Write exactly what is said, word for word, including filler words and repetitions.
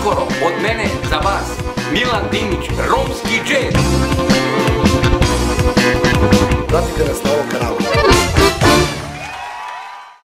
uskoro od mene za vas Milan Dimić, romski džez. Pratite nas na